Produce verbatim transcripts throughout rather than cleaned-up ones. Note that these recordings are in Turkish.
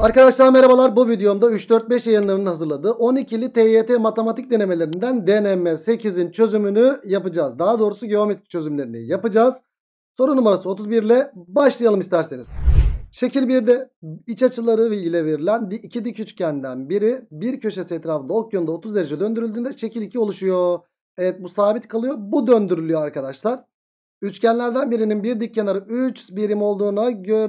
Arkadaşlar merhabalar. Bu videomda üç dört beş yayınlarının hazırladığı on ikili T Y T matematik denemelerinden deneme sekizin çözümünü yapacağız. Daha doğrusu geometrik çözümlerini yapacağız. Soru numarası otuz bir ile başlayalım isterseniz. Şekil birde iç açıları ile verilen iki dik üçgenden biri bir köşesi etrafında ok yönünde otuz derece döndürüldüğünde şekil iki oluşuyor. Evet, bu sabit kalıyor. Bu döndürülüyor arkadaşlar. Üçgenlerden birinin bir dik kenarı üç birim olduğuna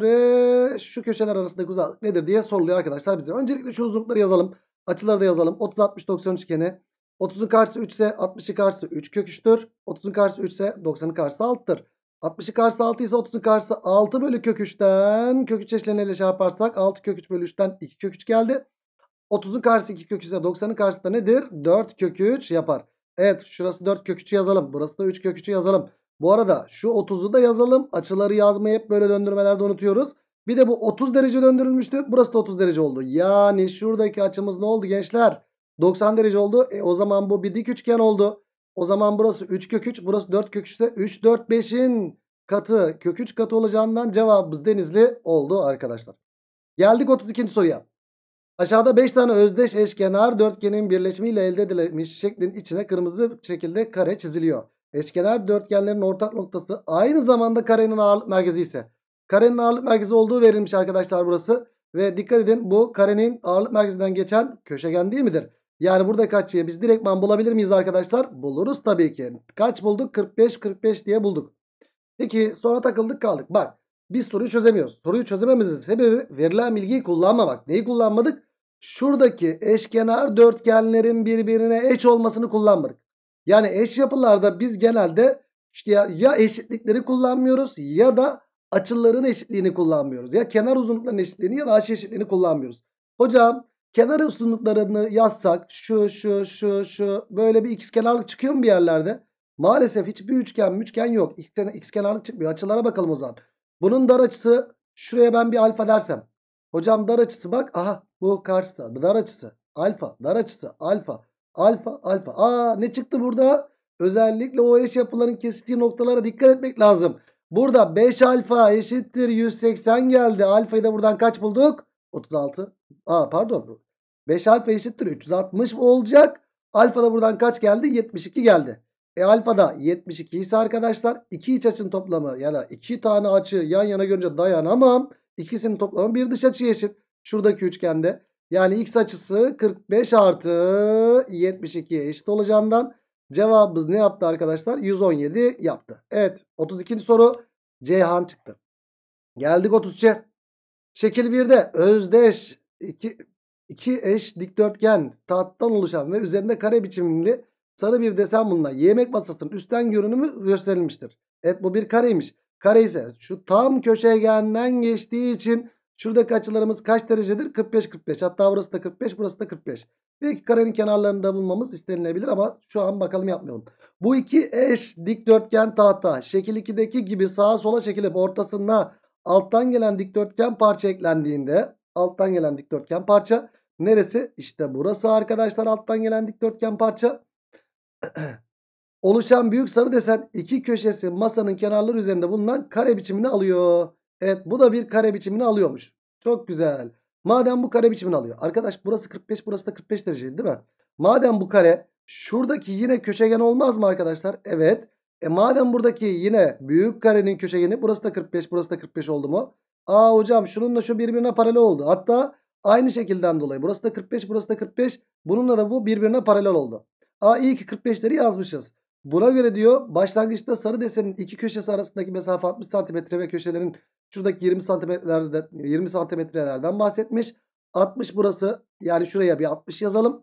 göre şu köşeler arasındaki uzaklık nedir diye soruluyor arkadaşlar bize. Öncelikle şu uzunlukları yazalım. Açıları da yazalım. otuz altmış doksan üçgeni. otuzun karşısı üç ise altmışın karşısı üç kök üç'tür. otuzun karşısı üç ise doksanın karşısı altı'dır. altmışın karşısı altı ise otuzun karşısı altı bölü kök üç'ten kök üç eşleniyle çarparsak altı kök üç bölü üç'ten iki kök üç geldi. otuzun karşısı iki kök üç ise doksanın karşısı da nedir? dört kök üç yapar. Evet, şurası dört kök üç'ü yazalım. Burası da üç kök üç'ü yazalım. Bu arada şu otuz'u da yazalım. Açıları yazmayı hep böyle döndürmelerde unutuyoruz. Bir de bu otuz derece döndürülmüştü. Burası da otuz derece oldu. Yani şuradaki açımız ne oldu gençler? doksan derece oldu. E o zaman bu bir dik üçgen oldu. O zaman burası üç kök üç. Burası dört kök üç ise üç, dört, beşin katı kök üç katı olacağından cevabımız Denizli oldu arkadaşlar. Geldik otuz ikinci soruya. Aşağıda beş tane özdeş eşkenar dörtgenin birleşimiyle elde edilmiş şeklin içine kırmızı şekilde kare çiziliyor. Eşkenar dörtgenlerin ortak noktası aynı zamanda karenin ağırlık merkezi ise karenin ağırlık merkezi olduğu verilmiş arkadaşlar burası. Ve dikkat edin, bu karenin ağırlık merkezinden geçen köşegen değil midir? Yani buradaki açıyı biz direktman bulabilir miyiz arkadaşlar? Buluruz tabii ki. Kaç bulduk? kırk beş kırk beş diye bulduk. Peki sonra takıldık kaldık. Bak, biz soruyu çözemiyoruz. Soruyu çözememizin sebebi verilen bilgiyi kullanmamak. Neyi kullanmadık? Şuradaki eşkenar dörtgenlerin birbirine eş olmasını kullanmadık. Yani eş yapılarda biz genelde ya, ya eşitlikleri kullanmıyoruz ya da açıların eşitliğini kullanmıyoruz. Ya kenar uzunluklarının eşitliğini ya da açı eşitliğini kullanmıyoruz. Hocam, kenar uzunluklarını yazsak şu şu şu şu böyle bir ikizkenarlık çıkıyor mu bir yerlerde? Maalesef hiçbir üçgen üçgen yok. İkizkenarlık çıkmıyor. Açılara bakalım o zaman. Bunun dar açısı, şuraya ben bir alfa dersem. Hocam dar açısı bak. Aha, bu karşısı. Dar açısı. Alfa. Dar açısı. Alfa. Alfa. Alfa. Aa, ne çıktı burada? Özellikle o eş yapıların kesiştiği noktalara dikkat etmek lazım. Burada beş alfa eşittir yüz seksen geldi. Alfayı da buradan kaç bulduk? otuz altı. Aa, pardon. beş alfa eşittir üç yüz altmış olacak. Alfa da buradan kaç geldi? yetmiş iki geldi. E alfada yetmiş iki ise arkadaşlar iki iç açının toplamı, yani iki tane açı yan yana görünce dayanamam. İkisinin toplamı bir dış açıya eşit. Şuradaki üçgende. Yani x açısı kırk beş artı yetmiş ikiye eşit olacağından cevabımız ne yaptı arkadaşlar? yüz on yedi yaptı. Evet, otuz ikinci soru Ceyhan çıktı. Geldik otuz üçe. Şekil birde özdeş iki, iki eş dikdörtgen tahttan oluşan ve üzerinde kare biçimli sarı bir desen bulunan yemek masasının üstten görünümü gösterilmiştir. Evet, bu bir kareymiş. Kare ise şu tam köşegenden geçtiği için şuradaki açılarımız kaç derecedir? kırk beş kırk beş. Hatta burası da kırk beş, burası da kırk beş. Belki karenin kenarlarını da bulmamız istenilebilir ama şu an bakalım, yapmayalım. Bu iki eş dikdörtgen tahta şekil ikideki gibi sağa sola çekilip ortasına alttan gelen dikdörtgen parça eklendiğinde, alttan gelen dikdörtgen parça neresi? İşte burası arkadaşlar, alttan gelen dikdörtgen parça. Oluşan büyük sarı desen iki köşesi masanın kenarları üzerinde bulunan kare biçimini alıyor. Evet, bu da bir kare biçimini alıyormuş. Çok güzel. Madem bu kare biçimini alıyor. Arkadaş, burası kırk beş, burası da kırk beş dereceydi değil mi? Madem bu kare, şuradaki yine köşegen olmaz mı arkadaşlar? Evet. E madem buradaki yine büyük karenin köşegeni, burası da kırk beş, burası da kırk beş oldu mu? Aa hocam, şununla şu birbirine paralel oldu. Hatta aynı şekilden dolayı burası da kırk beş, burası da kırk beş. Bununla da bu birbirine paralel oldu. Aa, iyi ki kırk beşleri yazmışız. Buna göre diyor, başlangıçta sarı desenin iki köşesi arasındaki mesafe altmış santimetre ve köşelerin şuradaki yirmi santimetrelerden yirmi santimetrelerden bahsetmiş. altmış burası, yani şuraya bir altmış yazalım.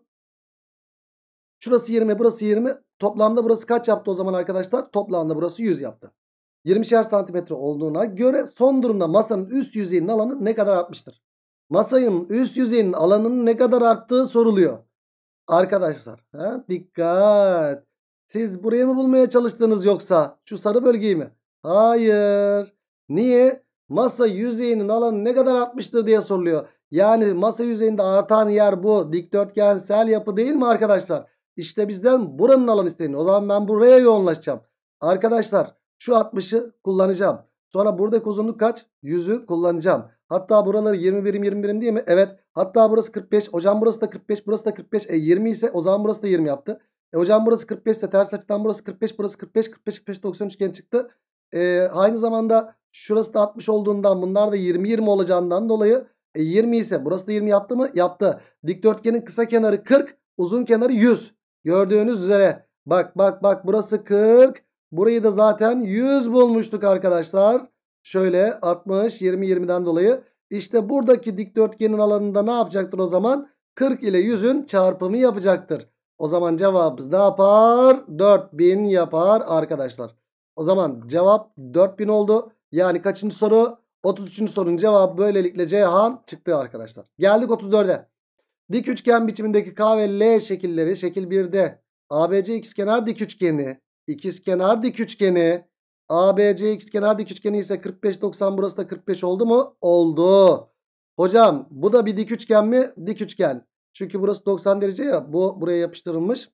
Şurası yirmi, burası yirmi. Toplamda burası kaç yaptı o zaman arkadaşlar? Toplamda burası yüz yaptı. yirmişer santimetre olduğuna göre son durumda masanın üst yüzeyinin alanı ne kadar artmıştır? Masanın üst yüzeyinin alanının ne kadar arttığı soruluyor. Arkadaşlar, ha, dikkat. Siz burayı mı bulmaya çalıştınız yoksa şu sarı bölgeyi mi? Hayır. Niye? Masa yüzeyinin alanı ne kadar artmıştır diye soruluyor. Yani masa yüzeyinde artan yer bu dikdörtgensel yapı değil mi arkadaşlar? İşte bizden buranın alanı isteniyor. O zaman ben buraya yoğunlaşacağım. Arkadaşlar, şu altmışı kullanacağım. Sonra buradaki uzunluk kaç? yüzü kullanacağım. Hatta buraları yirmi birim yirmi birim değil mi? Evet. Hatta burası kırk beş. Hocam burası da kırk beş. Burası da kırk beş. E yirmi ise o zaman burası da yirmi yaptı. E hocam burası kırk beş ise ters açıdan burası kırk beş. Burası kırk beş. kırk beş kırk beş doksan üçgen çıktı. E, aynı zamanda şurası da altmış olduğundan bunlar da yirmi yirmi olacağından dolayı e, yirmi ise burası da yirmi yaptı mı? Yaptı. Dikdörtgenin kısa kenarı kırk. Uzun kenarı yüz. Gördüğünüz üzere. Bak bak bak burası kırk. Burayı da zaten yüz bulmuştuk arkadaşlar. Şöyle altmış yirmi yirmiden dolayı. İşte buradaki dikdörtgenin alanında ne yapacaktır o zaman? kırk ile yüzün çarpımı yapacaktır. O zaman cevabımız ne yapar? dört bin yapar arkadaşlar. O zaman cevap dört bin oldu. Yani kaçıncı soru? otuz üçüncü sorunun cevabı böylelikle Ceyhan çıktı arkadaşlar. Geldik otuz dörde. Dik üçgen biçimindeki K ve L şekilleri şekil birde A B C ikizkenar dik üçgeni, ikizkenar dik üçgeni, A B C ikizkenar dik üçgeni ise kırk beş doksan, burası da kırk beş oldu mu? Oldu. Hocam bu da bir dik üçgen mi? Dik üçgen. Çünkü burası doksan derece ya, bu buraya yapıştırılmış.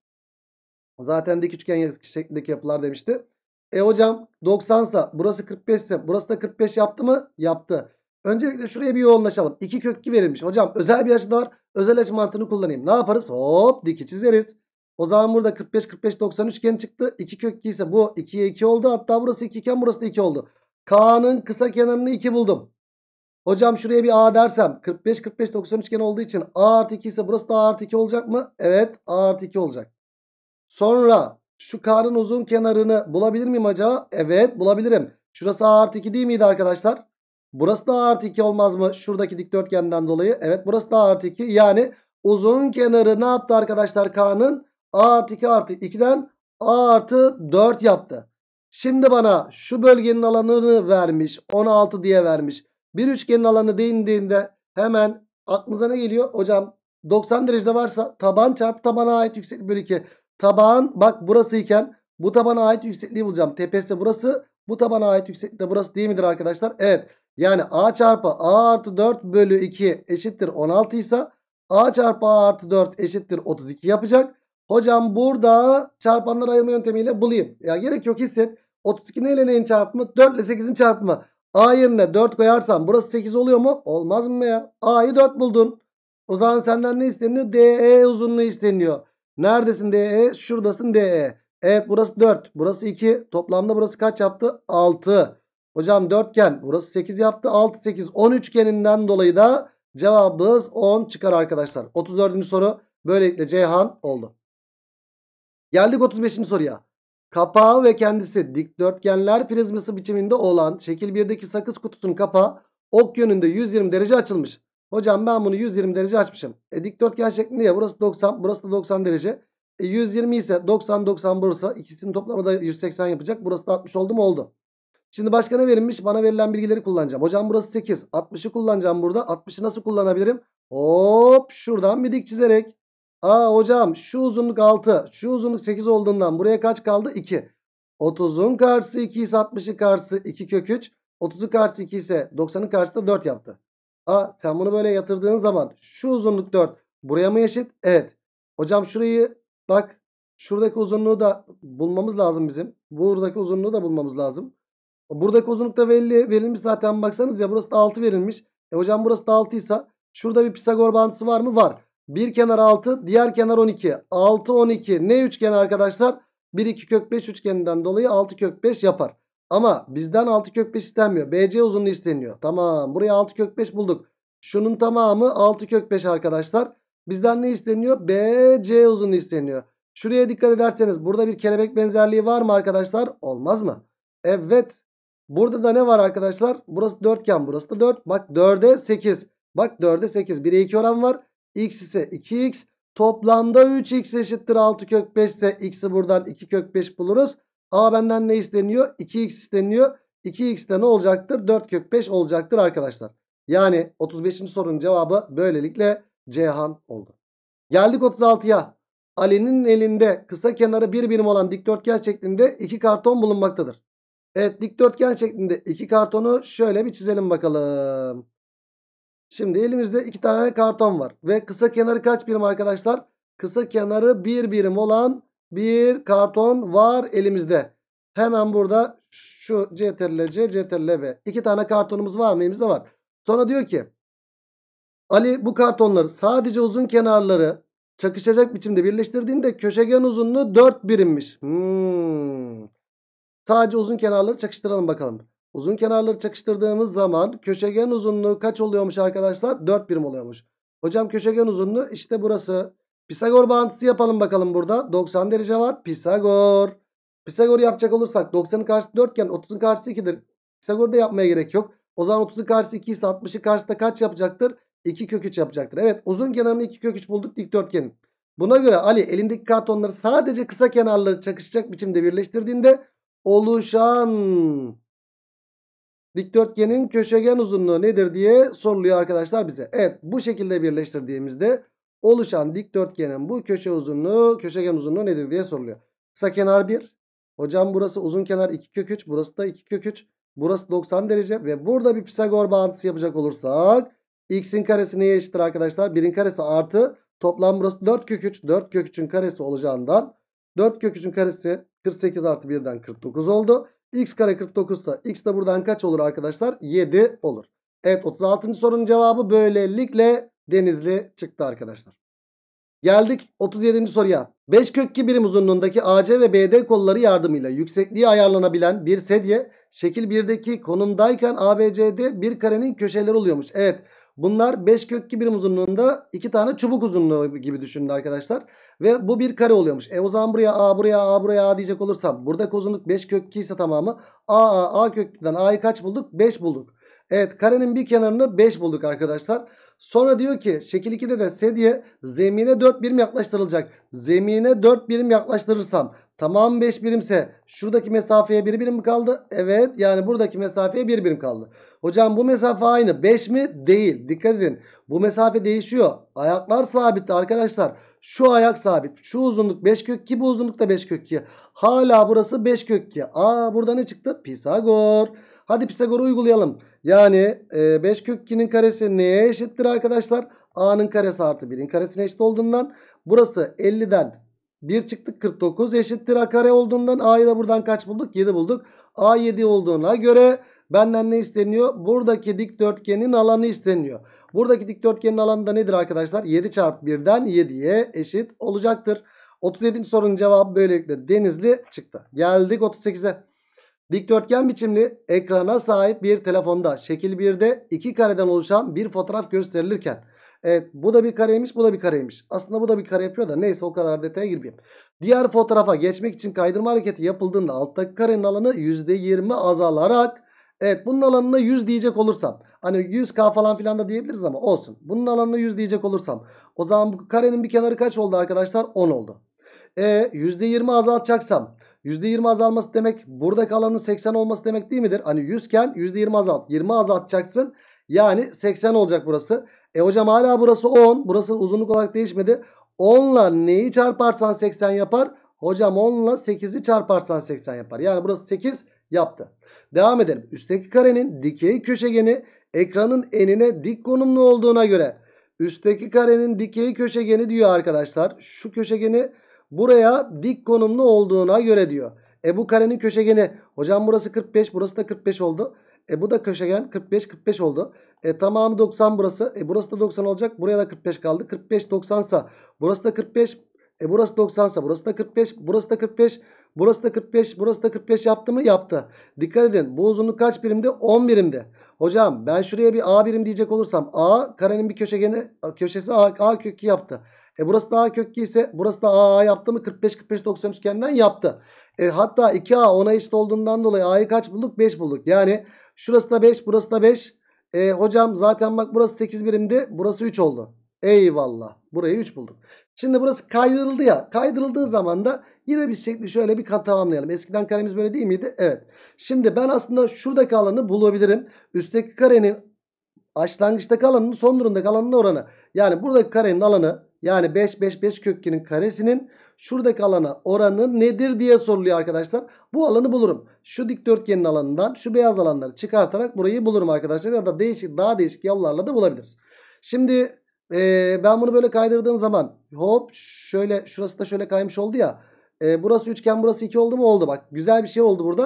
Zaten dik üçgen şeklindeki yapılar demişti. E hocam doksan ise burası kırk beş ise burası da kırk beş yaptı mı? Yaptı. Öncelikle şuraya bir yoğunlaşalım. iki kök iki verilmiş. Hocam özel bir açı da var. Özel açı mantığını kullanayım. Ne yaparız? Hop diki çizeriz. O zaman burada kırk beş kırk beş doksan üçgen çıktı. iki kök iki ise bu ikiye iki oldu. Hatta burası iki iken burası da iki oldu. K'nın kısa kenarını iki buldum. Hocam şuraya bir A dersem kırk beş kırk beş doksan üçgen olduğu için A artı iki ise burası da A artı iki olacak mı? Evet, A artı iki olacak. Sonra şu K'nın uzun kenarını bulabilir miyim acaba? Evet, bulabilirim. Şurası A artı iki değil miydi arkadaşlar? Burası da A artı iki olmaz mı? Şuradaki dikdörtgenden dolayı. Evet, burası da A artı iki. Yani uzun kenarı ne yaptı arkadaşlar K'nın? A artı iki artı ikiden A artı dört yaptı. Şimdi bana şu bölgenin alanını vermiş. on altı diye vermiş. Bir üçgenin alanı değindiğinde hemen aklınıza ne geliyor? Hocam doksan derecede varsa taban çarpı tabana ait yükseklik bölü iki. Taban bak burası iken bu tabana ait yüksekliği bulacağım. Tepesi burası, bu tabana ait yükseklik de burası değil midir arkadaşlar? Evet. Yani A çarpı A artı dört bölü iki eşittir on altı ise A çarpı A artı dört eşittir otuz iki yapacak. Hocam burada çarpanları ayırma yöntemiyle bulayım. Ya gerek yok, hisset. otuz iki neyle neyin çarpımı? dört ile sekizin çarpımı. A yerine dört koyarsam burası sekiz oluyor mu? Olmaz mı ya? A'yı dört buldun. O zaman senden ne isteniyor? D E uzunluğu isteniyor. Neredesin D E? Şuradasın D E. Evet, burası dört. Burası iki. Toplamda burası kaç yaptı? altı. Hocam dörtgen. Burası sekiz yaptı. altı, sekiz. on üçgeninden dolayı da cevabımız on çıkar arkadaşlar. otuz dördüncü soru böylelikle Ceyhan oldu. Geldik otuz beşinci soruya. Kapağı ve kendisi dikdörtgenler prizması biçiminde olan şekil birdeki sakız kutusunun kapağı ok yönünde yüz yirmi derece açılmış. Hocam ben bunu yüz yirmi derece açmışım. E, dikdörtgen şeklinde ya, burası doksan, burası da doksan derece. E, yüz yirmi ise doksan doksan burası, ikisinin toplamı da yüz seksen yapacak. Burası da altmış oldu mu? Oldu. Şimdi başka ne verilmiş? Bana verilen bilgileri kullanacağım. Hocam burası sekiz. altmışı kullanacağım burada. altmışı nasıl kullanabilirim? Hop şuradan bir dik çizerek. Aa hocam şu uzunluk altı. Şu uzunluk sekiz olduğundan buraya kaç kaldı? iki. otuzun karşısı iki ise altmışın karşısı iki kök üç. otuzun karşısı iki ise doksanın karşısı da dört yaptı. Aa sen bunu böyle yatırdığın zaman şu uzunluk dört. Buraya mı eşit? Evet. Hocam şurayı bak. Şuradaki uzunluğu da bulmamız lazım bizim. Buradaki uzunluğu da bulmamız lazım. Buradaki uzunluk da belli, verilmiş zaten, baksanız ya burası da altı verilmiş. E hocam burası da altı ise şurada bir Pisagor bağıntısı var mı? Var. Bir kenar altı, diğer kenar on iki. altı on iki ne üçgen arkadaşlar? bir iki kök beş üçgeninden dolayı altı kök beş yapar. Ama bizden altı kök beş istenmiyor. B C uzunluğu isteniyor. Tamam, buraya altı kök beş bulduk. Şunun tamamı altı kök beş arkadaşlar. Bizden ne isteniyor? B C uzunluğu isteniyor. Şuraya dikkat ederseniz burada bir kelebek benzerliği var mı arkadaşlar? Olmaz mı? Evet. Burada da ne var arkadaşlar? Burası dörtgen, burası da dört. Bak dörde sekiz. Bak dörde sekiz. bire iki oran var. X ise iki x. Toplamda üç x eşittir altı kök beş ise x'i buradan iki kök beş buluruz. A benden ne isteniyor? iki x isteniyor. iki x de ne olacaktır? dört kök beş olacaktır arkadaşlar. Yani otuz beşinci sorunun cevabı böylelikle Ceyhan oldu. Geldik otuz altıya. Ali'nin elinde kısa kenarı bir birim olan dikdörtgen şeklinde iki karton bulunmaktadır. Evet, dikdörtgen şeklinde iki kartonu şöyle bir çizelim bakalım. Şimdi elimizde iki tane karton var. Ve kısa kenarı kaç birim arkadaşlar? Kısa kenarı bir birim olan bir karton var elimizde. Hemen burada Şu Ctrl C, Ctrl V. İki tane kartonumuz var mı? Elimizde var. Sonra diyor ki Ali bu kartonları sadece uzun kenarları çakışacak biçimde birleştirdiğinde köşegen uzunluğu dört birimmiş. Hmm. Sadece uzun kenarları çakıştıralım bakalım. Uzun kenarları çakıştırdığımız zaman köşegen uzunluğu kaç oluyormuş arkadaşlar? dört birim oluyormuş. Hocam köşegen uzunluğu işte burası. Pisagor bağıntısı yapalım bakalım burada. doksan derece var. Pisagor. Pisagor yapacak olursak doksanın karşısı dört iken otuzun karşısı ikidir. Pisagor'da yapmaya gerek yok. O zaman otuzun karşısı iki ise altmışın karşısında kaç yapacaktır? iki kök üç yapacaktır. Evet, uzun kenarını iki kök üç bulduk dikdörtgenin. Buna göre Ali elindeki kartonları sadece kısa kenarları çakışacak biçimde birleştirdiğinde oluşan dikdörtgenin köşegen uzunluğu nedir diye soruluyor arkadaşlar bize. Evet, bu şekilde birleştirdiğimizde oluşan dikdörtgenin bu köşe uzunluğu, köşegen uzunluğu nedir diye soruluyor. Kısa kenar bir. Hocam burası uzun kenar iki kök üç. Burası da iki kök üç. Burası doksan derece ve burada bir Pisagor bağıntısı yapacak olursak x'in karesi neye eşittir arkadaşlar? birin karesi artı toplam burası dört kök üç. dört kök üçün karesi olacağından dört kök üçün karesi kırk sekiz artı birden kırk dokuz oldu. X kare kırk dokuz ise x de buradan kaç olur arkadaşlar? yedi olur. Evet, otuz altıncı sorunun cevabı böylelikle Denizli çıktı arkadaşlar. Geldik otuz yedinci soruya. beş kök iki birim uzunluğundaki A C ve B D kolları yardımıyla yüksekliği ayarlanabilen bir sedye şekil birdeki konumdayken A B C'de bir karenin köşeleri oluyormuş. Evet, bunlar beş kök iki birim uzunluğunda iki tane çubuk uzunluğu gibi düşünün arkadaşlar. Ve bu bir kare oluyormuş. E o zaman buraya A, buraya A, buraya A diyecek olursam buradaki uzunluk beş kök iki ise tamamı A, A, A kök ikiden A'yı kaç bulduk? beş bulduk. Evet, karenin bir kenarını beş bulduk arkadaşlar. Sonra diyor ki şekil ikide de sedye zemine dört birim yaklaştırılacak. Zemine dört birim yaklaştırırsam tamam beş birimse şuradaki mesafeye bir birim mi kaldı? Evet, yani buradaki mesafeye bir birim kaldı. Hocam bu mesafe aynı. beş mi? Değil. Dikkat edin. Bu mesafe değişiyor. Ayaklar sabit arkadaşlar. Şu ayak sabit. Şu uzunluk beş kök iki, bu uzunluk da beş kök iki. Hala burası beş kök iki. Aa, burada ne çıktı? Pisagor. Hadi Pisagor'u uygulayalım. Yani e, beş kök ikinin karesi neye eşittir arkadaşlar? A'nın karesi artı birin karesine eşit olduğundan burası elliden bir çıktık, kırk dokuz eşittir A kare olduğundan A'yı da buradan kaç bulduk? yedi bulduk. A yedi olduğuna göre benden ne isteniyor? Buradaki dikdörtgenin alanı isteniyor. Buradaki dikdörtgenin alanı da nedir arkadaşlar? yedi çarpı birden yediye eşit olacaktır. otuz yedinci sorunun cevabı böylelikle Denizli çıktı. Geldik otuz sekize. Dikdörtgen biçimli ekrana sahip bir telefonda şekil birde iki kareden oluşan bir fotoğraf gösterilirken. Evet, bu da bir kareymiş, bu da bir kareymiş. Aslında bu da bir kare yapıyor da neyse, o kadar detaya girmeyeyim. Diğer fotoğrafa geçmek için kaydırma hareketi yapıldığında alttaki karenin alanı yüzde yirmi azalarak, evet bunun alanına yüz diyecek olursam, hani yüz K falan filan da diyebiliriz ama olsun. Bunun alanına yüz diyecek olursam o zaman bu karenin bir kenarı kaç oldu arkadaşlar? on oldu. E yüzde yirmi azaltacaksam yüzde yirmi azalması demek buradaki alanın seksen olması demek değil midir? Hani yüz iken yüzde yirmi azalt. yirmi azaltacaksın. Yani seksen olacak burası. E hocam hala burası on. Burası uzunluk olarak değişmedi. on ile neyi çarparsan seksen yapar? Hocam on ile sekizi çarparsan seksen yapar. Yani burası sekiz yaptı. Devam edelim. Üstteki karenin dikey köşegeni ekranın enine dik konumlu olduğuna göre üstteki karenin dikey köşegeni diyor arkadaşlar. Şu köşegeni buraya dik konumlu olduğuna göre diyor. E bu karenin köşegeni hocam burası kırk beş, burası da kırk beş oldu. E bu da köşegen kırk beş kırk beş oldu. E tamamı doksan burası. E burası da doksan olacak. Buraya da kırk beş kaldı. kırk beş doksan ise burası da kırk beş. E burası doksan ise burası da kırk beş. Burası da kırk beş. Burası da kırk beş. Burası da kırk beş yaptı mı? Yaptı. Dikkat edin. Bu uzunluk kaç birimdi? on birimdi. Hocam ben şuraya bir A birim diyecek olursam A karenin bir köşegeni köşesi A, A kök iki yaptı. E burası da A kök iki ise burası da A, A yaptı mı? kırk beş kırk beş doksan üçgenden yaptı. E hatta iki A ona eşit olduğundan dolayı A'yı kaç bulduk? beş bulduk. Yani şurası da beş, burası da beş. E hocam zaten bak burası sekiz birimdi. Burası üç oldu. Eyvallah. Burayı üç bulduk. Şimdi burası kaydırıldı ya. Kaydırıldığı zaman da yine bir şekli şöyle bir kat tamamlayalım. Eskiden karemiz böyle değil miydi? Evet. Şimdi ben aslında şuradaki alanı bulabilirim. Üstteki karenin başlangıçtaki alanının son durumdaki alanının oranı. Yani buradaki karenin alanı, yani beş beş beş kök ikinin karesinin şuradaki alana oranı nedir diye soruluyor arkadaşlar. Bu alanı bulurum. Şu dikdörtgenin alanından şu beyaz alanları çıkartarak burayı bulurum arkadaşlar. Ya da değişik, daha değişik yollarla da bulabiliriz. Şimdi ee, ben bunu böyle kaydırdığım zaman hop şöyle, şurası da şöyle kaymış oldu ya. E, burası üçgen, burası iki oldu mu? Oldu bak. Güzel bir şey oldu burada.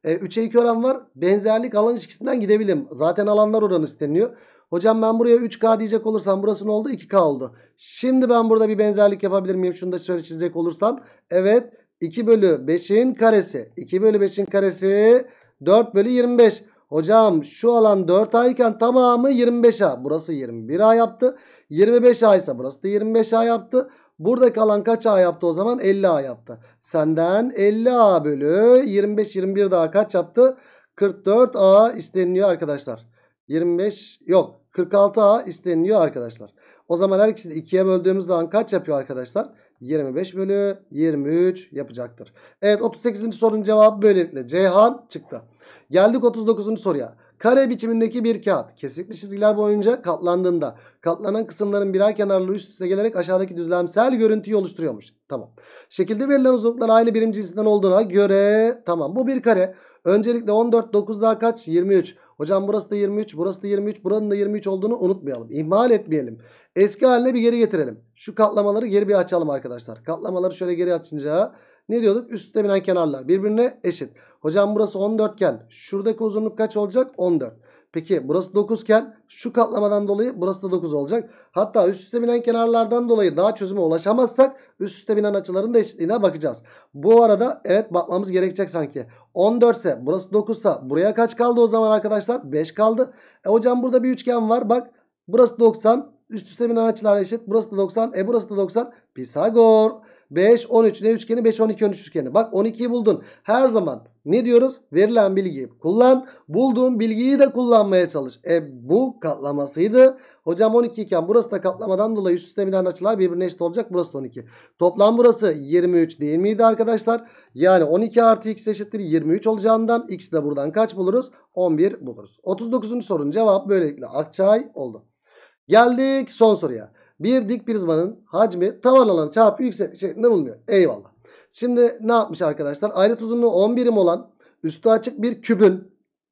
E, üçe iki oran var. Benzerlik alan ilişkisinden gidebilirim. Zaten alanlar oranı isteniyor. Hocam ben buraya üç K diyecek olursam burası ne oldu? iki K oldu. Şimdi ben burada bir benzerlik yapabilir miyim? Şunu da şöyle çizecek olursam. Evet. iki bölü beşin karesi. iki bölü beşin karesi dört bölü yirmi beş. Hocam şu alan dört A iken tamamı yirmi beş A. Burası yirmi bir A yaptı. yirmi beş A ise burası da yirmi beş A yaptı. Buradaki alan kaç A yaptı o zaman? elli A yaptı. Senden elli A bölü yirmi beş yirmi bir daha kaç yaptı? kırk dört A isteniliyor arkadaşlar. yirmi beş yok kırk altı A isteniliyor arkadaşlar. O zaman her ikisini ikiye böldüğümüz zaman kaç yapıyor arkadaşlar? yirmi beş bölü yirmi üç yapacaktır. Evet, otuz sekizinci sorunun cevabı böylelikle Ceyhan çıktı. Geldik otuz dokuzuncu soruya. Kare biçimindeki bir kağıt kesikli çizgiler boyunca katlandığında katlanan kısımların birer kenarları üst üste gelerek aşağıdaki düzlemsel görüntüyü oluşturuyormuş. Tamam. Şekilde verilen uzunluklar aynı birim cinsinden olduğuna göre tamam, bu bir kare. Öncelikle on dört dokuz daha kaç? yirmi üç. Hocam burası da yirmi üç, burası da yirmi üç, buranın da yirmi üç olduğunu unutmayalım. İhmal etmeyelim. Eski haline bir geri getirelim. Şu katlamaları geri bir açalım arkadaşlar. Katlamaları şöyle geri açınca ne diyorduk? Üst üste binen kenarlar birbirine eşit. Hocam burası on dört iken şuradaki uzunluk kaç olacak? on dört. Peki burası dokuz iken şu katlamadan dolayı burası da dokuz olacak. Hatta üst üste binen kenarlardan dolayı daha çözüme ulaşamazsak üst üste binen açıların da eşitliğine bakacağız. Bu arada evet bakmamız gerekecek sanki. on dört ise burası dokuz ise buraya kaç kaldı o zaman arkadaşlar? beş kaldı. E hocam burada bir üçgen var. Bak burası doksan. Üst üste binen açılar eşit. Burası da doksan. E burası da doksan. Pisagor. beş on üç ne üçgeni? beş on iki on üç üçgeni. Bak on ikiyi buldun. Her zaman ne diyoruz? Verilen bilgiyi kullan. Bulduğun bilgiyi de kullanmaya çalış. E bu katlamasıydı. Hocam on iki iken burası da katlamadan dolayı üst üste binen açılar birbirine eşit olacak. Burası da on iki. Toplam burası yirmi üç değil miydi arkadaşlar? Yani on iki artı x eşittir yirmi üç olacağından x de buradan kaç buluruz? on bir buluruz. otuz dokuzuncu sorunun cevabı böylelikle Akçay oldu. Geldik son soruya. Bir dik prizmanın hacmi tavan alanı çarpı yükseklik şeklinde bulunuyor. Eyvallah. Şimdi ne yapmış arkadaşlar? Ayrıt uzunluğu on birim olan üstü açık bir kübün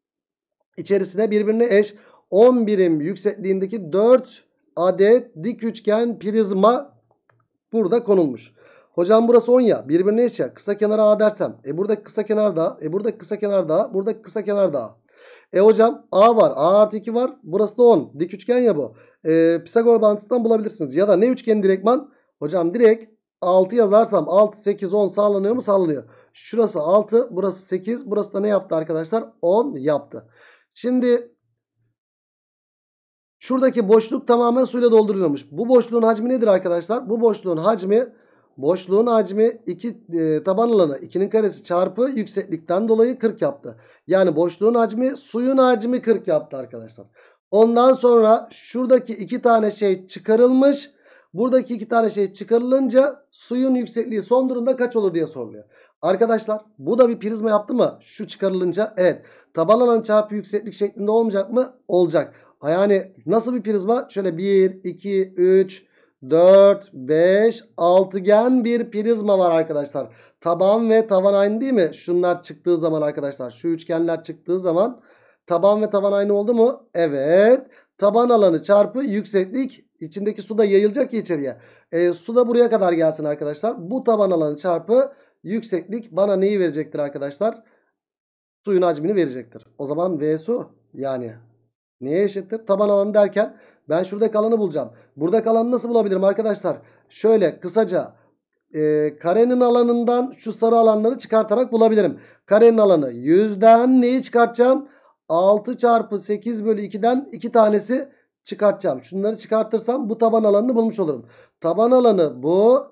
içerisine birbirine eş on birim yüksekliğindeki dört adet dik üçgen prizma burada konulmuş. Hocam burası on ya. Birbirine eş ya. Kısa kenara A dersem. E buradaki kısa kenar da. E buradaki kısa kenar da. Buradaki kısa kenar da. E hocam A var. A artı iki var. Burası da on. Dik üçgen ya bu. E, Pisagor bağıntısından bulabilirsiniz. Ya da ne üçgeni direktman? Hocam direkt altı yazarsam altı, sekiz, on sağlanıyor mu? Sağlanıyor. Şurası altı. Burası sekiz. Burası da ne yaptı arkadaşlar? on yaptı. Şimdi şuradaki boşluk tamamen suyla dolduruluyormuş. Bu boşluğun hacmi nedir arkadaşlar? Bu boşluğun hacmi boşluğun hacmi iki e, taban alanı ikinin karesi çarpı yükseklikten dolayı kırk yaptı. Yani boşluğun hacmi suyun hacmi kırk yaptı arkadaşlar. Ondan sonra şuradaki iki tane şey çıkarılmış. Buradaki iki tane şey çıkarılınca suyun yüksekliği son durumda kaç olur diye soruluyor. Arkadaşlar bu da bir prizma yaptı mı? Şu çıkarılınca evet. Taban alanı çarpı yükseklik şeklinde olmayacak mı? Olacak. Yani nasıl bir prizma? Şöyle bir, iki, üç, dört, beş, altıgen bir prizma var arkadaşlar. Taban ve tavan aynı değil mi? Şunlar çıktığı zaman arkadaşlar. Şu üçgenler çıktığı zaman taban ve tavan aynı oldu mu? Evet. Taban alanı çarpı yükseklik. İçindeki su da yayılacak ya içeriye. E, su da buraya kadar gelsin arkadaşlar. Bu taban alanı çarpı yükseklik bana neyi verecektir arkadaşlar? Suyun hacmini verecektir. O zaman V su yani neye eşittir? Taban alanı derken ben şuradaki alanı bulacağım. Buradaki alanı nasıl bulabilirim arkadaşlar? Şöyle kısaca e, karenin alanından şu sarı alanları çıkartarak bulabilirim. Karenin alanı yüzden neyi çıkartacağım? altı çarpı sekiz bölü iki'den iki tanesi çıkartacağım. Şunları çıkartırsam bu taban alanını bulmuş olurum. Taban alanı bu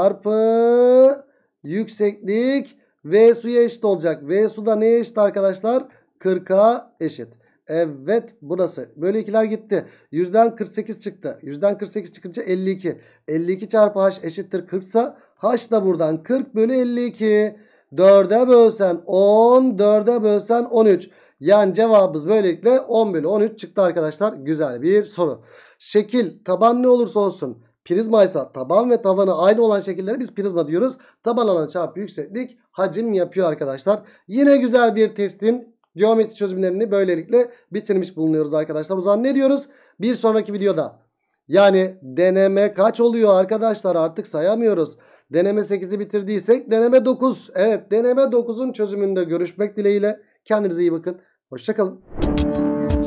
çarpı yükseklik V suya eşit olacak. V su da neye eşit arkadaşlar? kırk'a eşit. Evet burası. Böyle ikiler gitti. yüzden kırk sekiz çıktı. yüzden kırk sekiz çıkınca elli iki. elli iki çarpı h eşittir kırk ise h da buradan kırk bölü elli iki. dörde bölsen on. dörde bölsen on üç. Yani cevabımız böylelikle on bölü on üç çıktı arkadaşlar. Güzel bir soru. Şekil taban ne olursa olsun prizma ise taban ve tavanı aynı olan şekillere biz prizma diyoruz. Taban alanı çarpı yükseklik hacim yapıyor arkadaşlar. Yine güzel bir testin geometri çözümlerini böylelikle bitirmiş bulunuyoruz arkadaşlar. O zaman ne diyoruz? Bir sonraki videoda yani deneme kaç oluyor arkadaşlar, artık sayamıyoruz. Deneme sekizi bitirdiysek deneme dokuz. Evet, deneme dokuzun çözümünde görüşmek dileğiyle. Kendinize iyi bakın. Hoşça kalın.